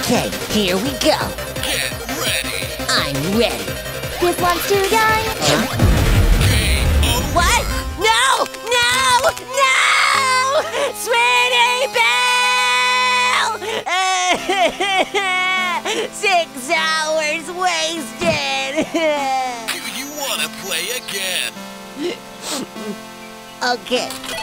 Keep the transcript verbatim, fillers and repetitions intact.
Okay, here we go. Get ready. I'm ready. This one's too young. Huh? Game over. What? No! No! No! Sweetie Belle! Six hours wasted. Do you want to play again? Okay.